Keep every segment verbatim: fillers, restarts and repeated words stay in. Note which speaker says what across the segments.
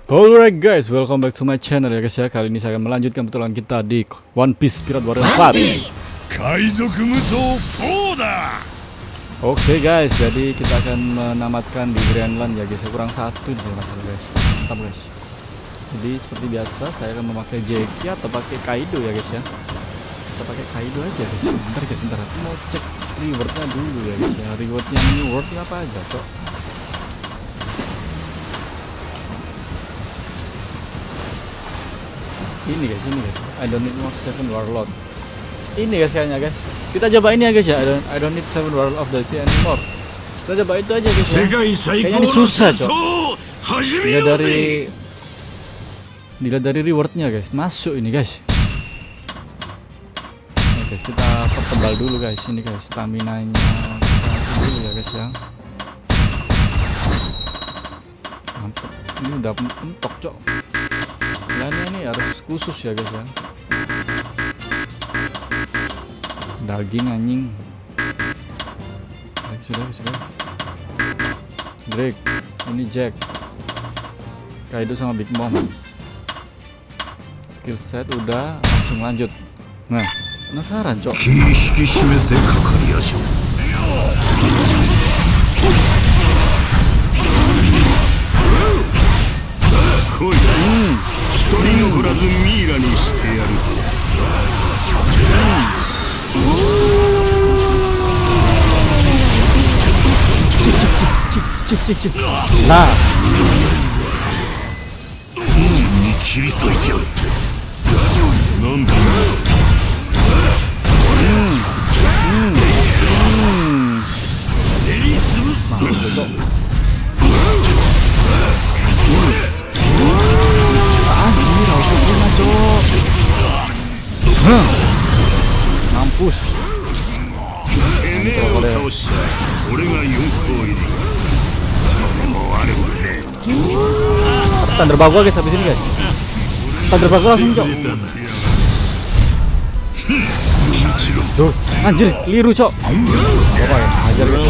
Speaker 1: Alright guys, welcome back to my channel ya guys ya. Kali ini saya akan melanjutkan petualangan kita di One Piece Pirate Warrior empat. Oke okay guys, jadi kita akan menamatkan di Greenland ya guys ya. Kurang satu nih masalah guys. Mantap guys. Jadi seperti biasa saya akan memakai Jeki atau pakai Kaido ya guys ya. Kita pakai Kaido aja guys. Bentar guys, bentar. Aku mau cek rewardnya dulu ya guys ya. Rewardnya New World apa aja kok. Ini guys, ini guys. I don't need more seven warlord. Ini guys kayaknya guys. Kita coba ini ya guys ya. I don't, I don't need seven warlord of the sea anymore. Kita coba itu aja guys ya. Kayaknya ini susah cok. Dilihat dari Dilihat dari rewardnya guys. Masuk ini guys. Nah guys, kita pertebal dulu guys. Ini guys, stamina nya dulu ya guys ya. Mantap. Ini udah mentok cok. Lainnya ini harus khusus ya guys ya. Daging anjing. Baik, sudah sudah. Drake, ini Jack, Kaido sama Big Mom. Skill set udah, langsung lanjut. Nah, penasaran cok. Hmm. 一人残らずミイラにしてやる。Nah,に切り裂いてやる。なんだ。練り潰す。Anjir, auto guna cok. Hmm. Mampus. Thunder Bagua guys habis ini guys. Thunder Bagua langsung cok. Tuh, anjir, keliru cok. Coba ya, ajar guys.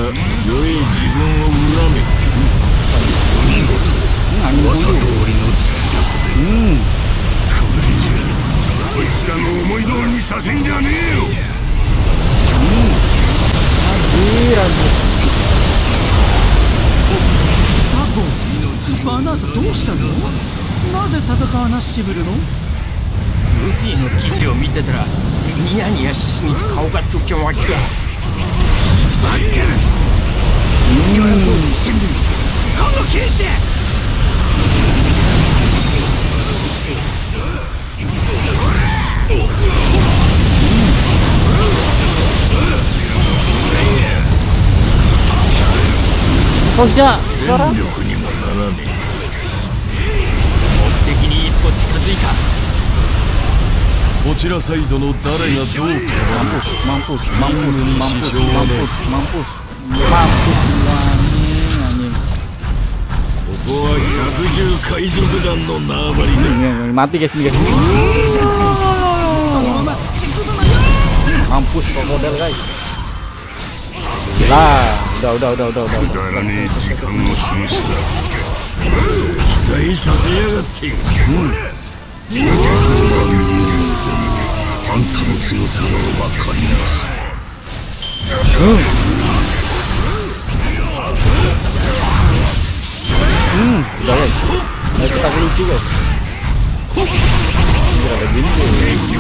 Speaker 1: Hmm, Hmm. Anjir, anjir.
Speaker 2: Sabo, あなたどうしたの？なぜ戦わなしきぶるの？ルフィの記事を見てたらニヤニヤしすぎて顔がちょっきょわって。バカ。今のとおり全部今度消して。
Speaker 1: Harusnya sekarang目
Speaker 2: 的に一歩近づいた。
Speaker 3: こちらサイドの誰がどう来たか。
Speaker 1: mampus mampus mampus mampus mampus mampus mampus anjing.
Speaker 3: ここは百獣海賊団の縄張りだ。
Speaker 1: Mati guys ini guys. Mampus kok model guys. Gila, udah udah udah udah udah.
Speaker 3: 時間を過ごした。期待させやがって。あんたの強さは分かります。
Speaker 1: Hmm, udah guys. Ayo kita kelucu guys. Ini ada gini tuh.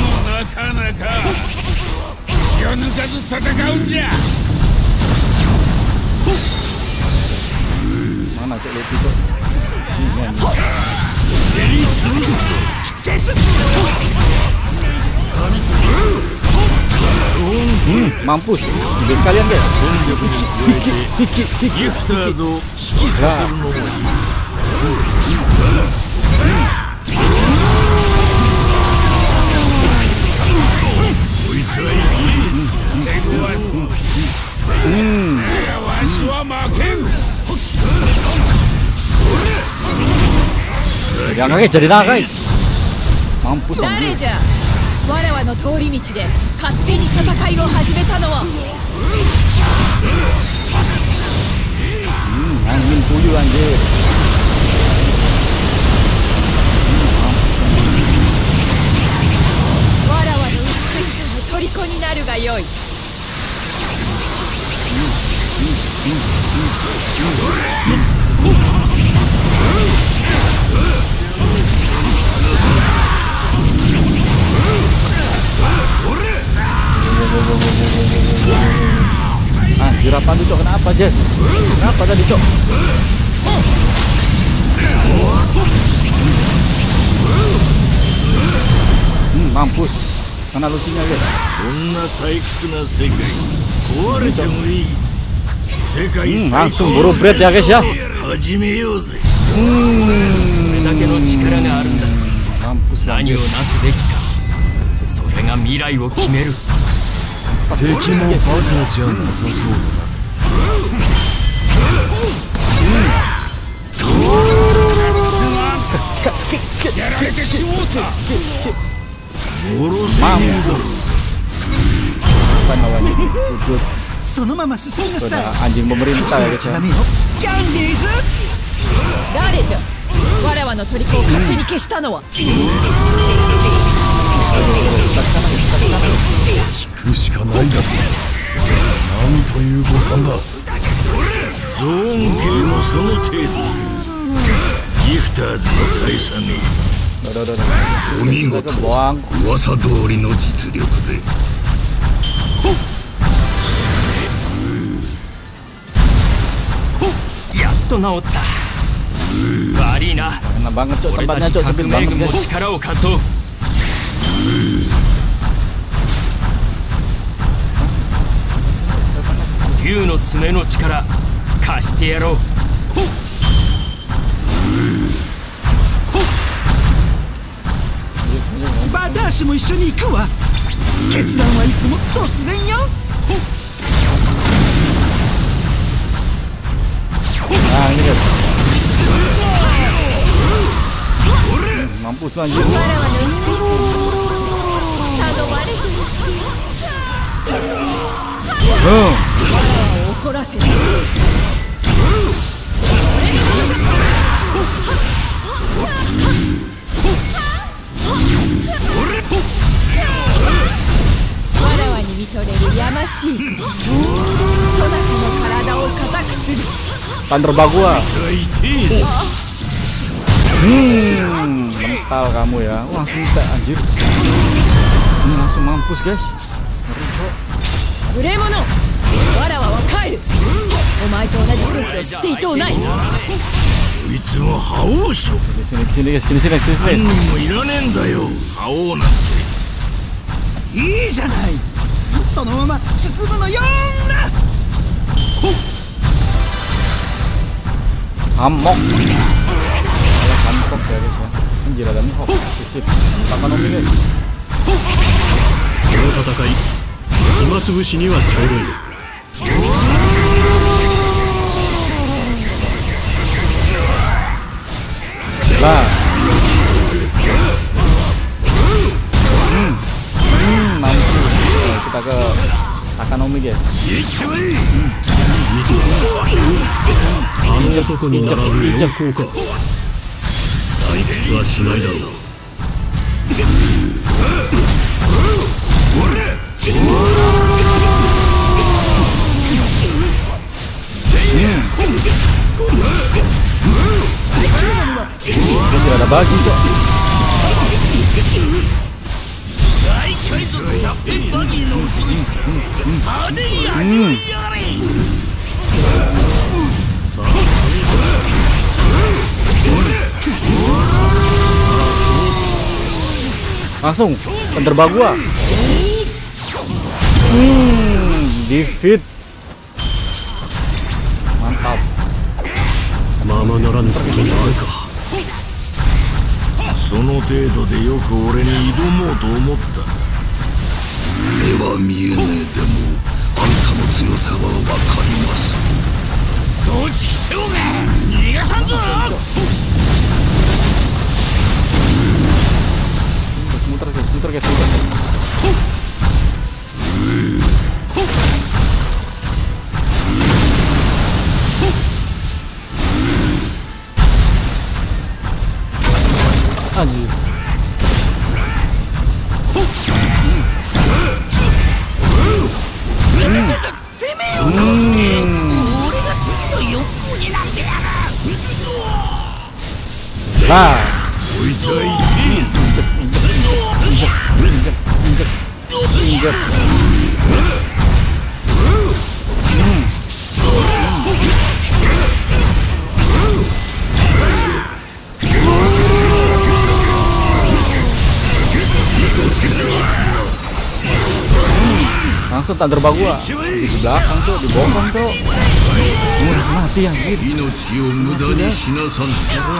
Speaker 1: Mana cek lucu tuh? Hmm, mampus. Udah sekalian deh. Hiki, hiki, hiki, hiki. Hmm. Jangan guys, jadi naga guys. Mampus anjir.
Speaker 4: 我らの通り道で勝手に戦いを始めたのは。
Speaker 1: Hmm, angin puyuh anjir.
Speaker 4: はよい。
Speaker 1: Anjir, apaan tuh, Cok? Kenapa, Jess? Kenapa tadi, Cok? Hmm, mampus. Mana lucunya, guys?
Speaker 3: こんな退屈な世界壊れてもいい世界
Speaker 1: Hmm,
Speaker 3: 最
Speaker 1: langsung
Speaker 3: 高
Speaker 1: buru
Speaker 3: の
Speaker 1: bread ya, guys ya.
Speaker 3: 始めようぜ
Speaker 2: それだけの力があるんだ。
Speaker 1: Mampus
Speaker 2: 何を
Speaker 1: banget.
Speaker 2: なすべきか、それが未来を決める。
Speaker 3: 敵もバカじゃなさそうだなやられてしもうたおろせねえだろ
Speaker 1: Apa namanya? Udut.
Speaker 5: そのまま進みな
Speaker 1: Itu
Speaker 5: さい
Speaker 1: ada anjing pemerintah ya,
Speaker 5: ち
Speaker 1: guys
Speaker 5: ゃ
Speaker 1: ya.
Speaker 5: ダメよキャンディーズ
Speaker 4: 誰じゃ。わらわの虜を勝手に消したのは。
Speaker 3: 引くしかないだとなんという誤算だゾーン系もその程度ギフターズと大差ね
Speaker 1: Udah, udah, udah.
Speaker 3: お見事
Speaker 1: Boang.
Speaker 3: 噂通りの実力で
Speaker 2: やっと治った。悪いな。
Speaker 1: Enak banget, Cok.
Speaker 2: 俺た
Speaker 1: Tempatnya,
Speaker 2: ち
Speaker 1: Cok.
Speaker 2: 革
Speaker 1: Sebel
Speaker 2: 命
Speaker 1: banget,
Speaker 2: 軍も
Speaker 1: guys.
Speaker 2: 力を貸そう。 竜の爪の力貸してやろう。
Speaker 5: バタ足も一緒に行くわ決断はいつも突然よ
Speaker 1: Nah, ini, guys. Mampus lu, anjir.
Speaker 4: わらわの美しさに頼まれてほしい。
Speaker 1: Hmm.
Speaker 4: 怒らせて。 わらわに見とれるやましい子。そなたの体を固くする。
Speaker 1: Panderba gua.
Speaker 3: 痛いぜ
Speaker 1: Hmm, mental kamu ya. Wah, langsung kita anjir. Ini langsung mampus, guys.
Speaker 4: 無礼者。わらわは帰る。お前と同じ空気を吸っていとうない。
Speaker 3: こいつも覇王色
Speaker 1: Di sini, sini, guys. Sini, sini, sini,
Speaker 3: 何
Speaker 1: sini.
Speaker 3: 人もいらねえんだよ覇王なんて
Speaker 5: いいじゃないそのまま進むのよーな
Speaker 1: Hamok. Hamok ya, guys ya. Anjir, ada mihok. Sip. Takanomi, guys.
Speaker 3: この戦い暇つぶしにはちょうどいい
Speaker 1: Lah. Hmm. Hmm, mampus. Nah, kita ke Takanomi, guys.
Speaker 3: あの男に並ぶ四皇か退屈はしないだろう
Speaker 1: Dia tidak ada bagi, Cok.
Speaker 3: 大海賊キャプテンバギーの恐ろしさ派手に味わいやがれさあ
Speaker 1: Langsung Panderba gua. Hmm, defeat. Mantap.
Speaker 3: ままならぬことがあるかその程度でよく俺に挑もうと思った目は見えねえでもあんたの強さは分かりますどちきせようが逃がさんぞ
Speaker 1: Muter, guys, muter, guys, muter. Anjir. Ah,
Speaker 3: こいつは痛えぞ。
Speaker 1: injek, injek, injek, injek. Langsung Thunderbolt gua di belakang tuh, di bokong tuh. Uh, mati anjir.
Speaker 3: 命を無駄にしなさん。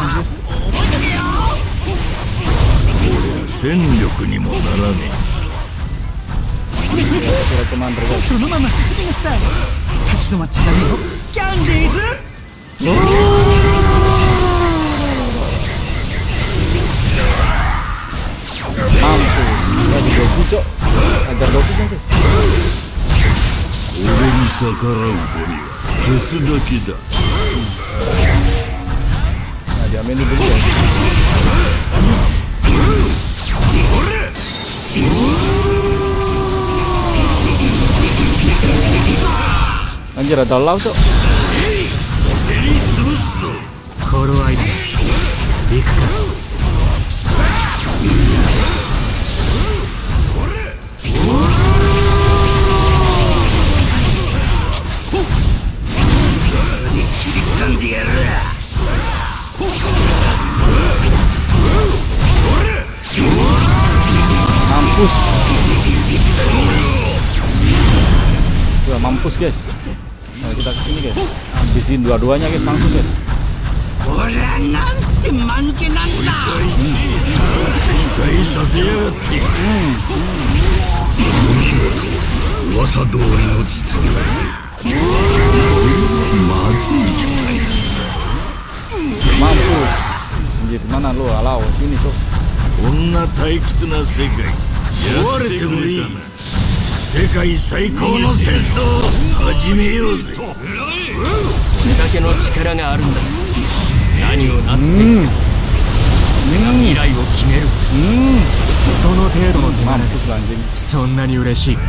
Speaker 3: 戦力にもならね
Speaker 1: え。
Speaker 5: そのまま進みなさい。立ち止まっちゃダメよ。キャンディーズ。
Speaker 1: Mampus, nggak di dosi cok, ajar dosi dong guys.
Speaker 3: 俺に逆らうゴリは消すだけだ。
Speaker 1: Nah, diamin dulu ya. Anjir ada laut cok.
Speaker 2: 頃合いだ。行くか。切り刻んでやる。
Speaker 1: Mampus. Tuh, mampus guys. Nah, kita kesini guys. Habisin dua-duanya guys langsung guys. Mampus. Anjir, mana lu? Alau, sini tuh.
Speaker 3: こんな退屈な世界やってくれたな。世界最高の戦争を始めようぜ。
Speaker 2: それだけの力があるんだ。何をなすべきか、それが未来を決める。その程度の手柄、そんなに嬉しい。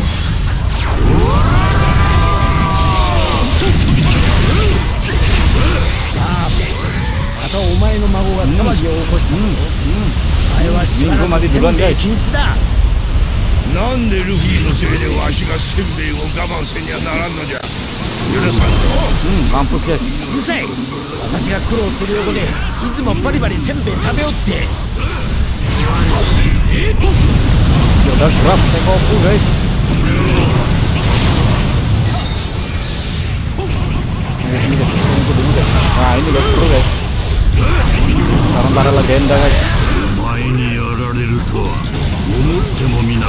Speaker 2: またお前の孫が騒ぎを起こした。あれはしばらくせんべい禁止だ。
Speaker 3: なんでルフィのせいでわしがせんべいを我慢せにはならんのじゃ。許さんぞ。
Speaker 1: Mampus guys.
Speaker 2: うるさい。私が苦労する横でいつもバリバリせんべい食べよって。
Speaker 1: Udah kerap Sengoku guys. Ini guys, Sengoku dulu guys. Nah ini guys seru guys. Sekarang para legenda guys.
Speaker 3: お前にやられるとは思ってもみなかった。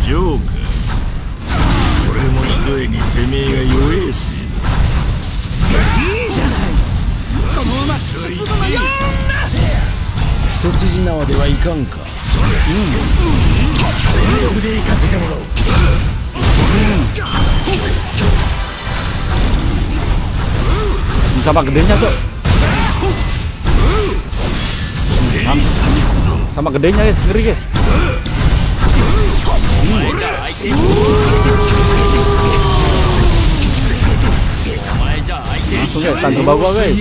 Speaker 3: ジョーカー、俺もひどいにてめえが弱えせいだ。いいじゃない。
Speaker 5: そのまま進むなよ。
Speaker 2: 一筋縄ではいかんか。全力で行かせてもらおう。
Speaker 1: Sama gedenya tuh. Sama gedenya guys, ngeri guys. Langsung guys, tangga bawah guys.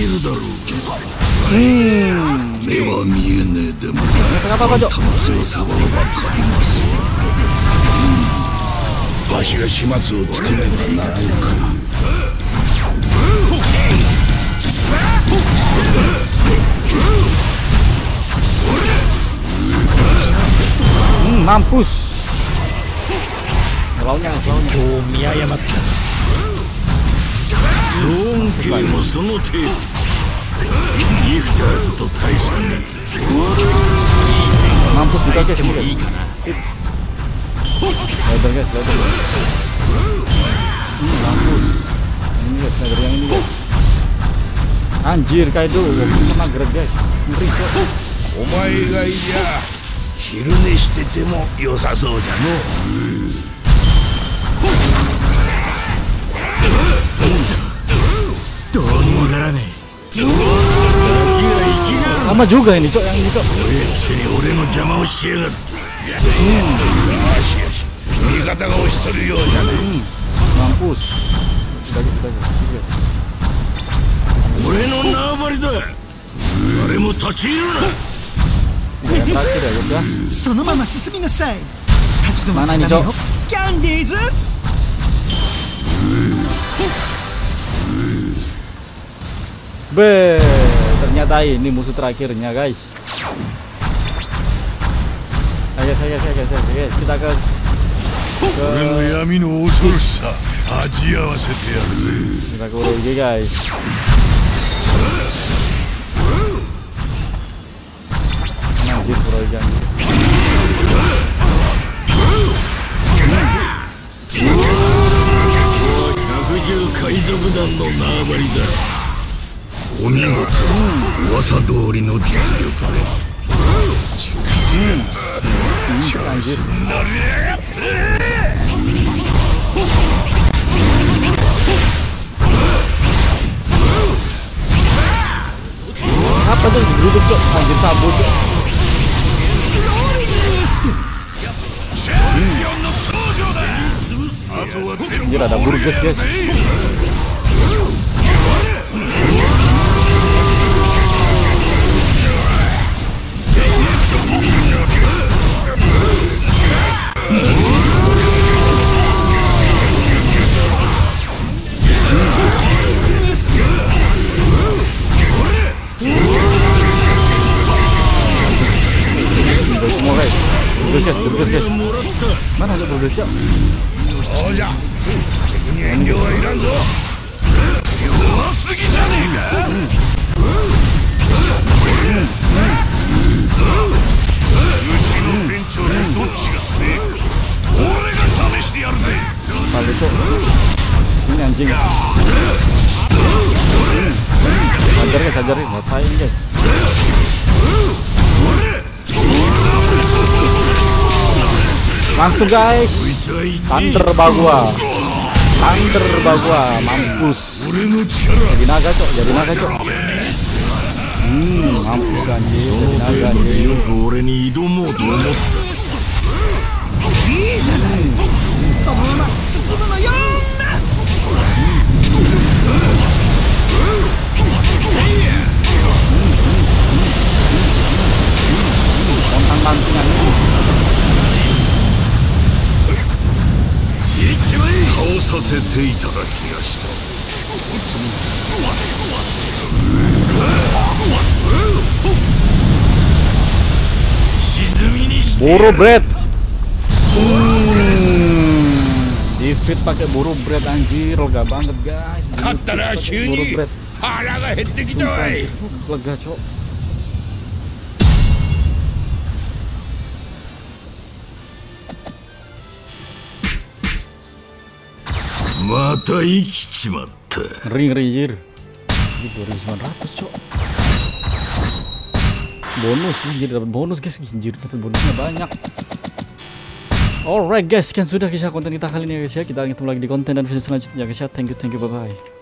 Speaker 1: Hmm.
Speaker 3: 目は見えねえでも
Speaker 1: Kenapa kok, Cok?
Speaker 3: あんたの強さは分かります。わしが始末をつけねばならんか。
Speaker 1: Hmm, mampus. Lawannya, lawannya.
Speaker 2: 今日見誤った。
Speaker 3: ゾーン系もその程度。ギフターズと大差ね。
Speaker 1: Mampus juga guys ini guys. Sip. Lebar guys, lebar guys. Hmm, mampus. Ini guys, lebar yang ini guys. Anjir, Kaido sama gerak guys. Ngeri cok.
Speaker 3: お前がいりゃ昼寝してても良さそうじゃの。
Speaker 2: どうにもならない。
Speaker 1: Sama juga ini cok, yang ini cok.
Speaker 3: 俺の邪魔をしやがって。よしよし、味方が押しとるようじゃね。
Speaker 1: Mampus. Sudah guys, sudah guys.
Speaker 3: 俺の縄張りだ。 誰も立ち入るな。
Speaker 1: Ini yang terakhir ya guys ya.
Speaker 5: そのまま進みなさい。立ち止まっ
Speaker 1: Mana
Speaker 5: ちゃ
Speaker 1: nih
Speaker 5: ダメ
Speaker 1: Cok?
Speaker 5: よ。キャンディーズ。
Speaker 1: Be, ternyata ini musuh terakhirnya guys. Ayo guys, ayo guys, ayo guys, guys, kita ke
Speaker 3: 俺の闇の恐ろしさ味合わせてやるぜ。
Speaker 1: kita ke Uroge guys. Anjir Uroge anjir.
Speaker 3: 百獣海賊団の縄張りだ。お見事、噂通りの実力で。
Speaker 1: Anjir. Apa tuh duduk Cok? Anjir sabun Cok. Anjir ada burgess guys. Semua guys, burgess guys, burgess guys. Mana ada burgess ya? Kali Cok. Ini anjing. Hajar guys, hajarin, ngapain guys? Langsung guys. Thunder Bagua. Thunder Bagua, mampus. Jadi naga Cok, jadi naga Cok. Hmm, mampus anjir, jadi naga anjir.
Speaker 3: 俺に挑もうと思った。
Speaker 5: いいじゃない。そのまま進むのよ。
Speaker 1: Lantingan ini.
Speaker 3: 倒させていただきました。
Speaker 1: Buru bread. Hmm. Defeat pakai buru bread anjir, lega banget guys. Buru bread. Lega Cok.
Speaker 3: Mata ikichimatta.
Speaker 1: Ngeri ngeri anjir. Ini dua ribu sembilan ratus Cok. Bonus anjir, dapat bonus guys, anjir dapat bonusnya banyak. Alright guys, sekian sudah kisah konten kita kali ini ya guys ya. Kita ketemu lagi di konten dan video selanjutnya guys ya. Thank you, thank you, bye bye.